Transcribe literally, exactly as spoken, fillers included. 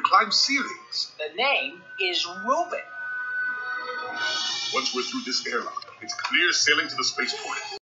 climb ceilings. The name is Reuben. Once we're through this airlock, it's clear sailing to the spaceport.